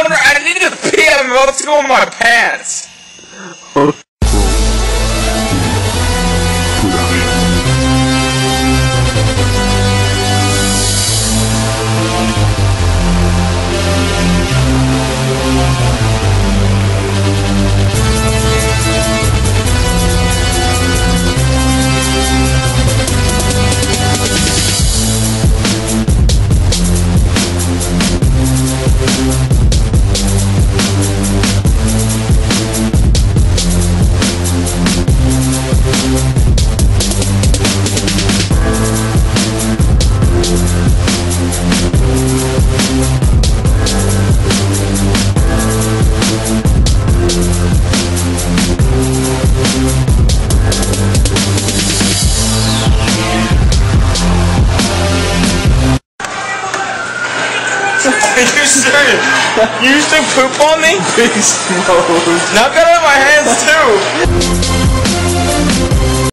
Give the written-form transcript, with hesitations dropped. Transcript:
I need to pee. I'm about to go in my pants. Are you serious? You used to poop on me? Beast mode. Now get out of my hands too!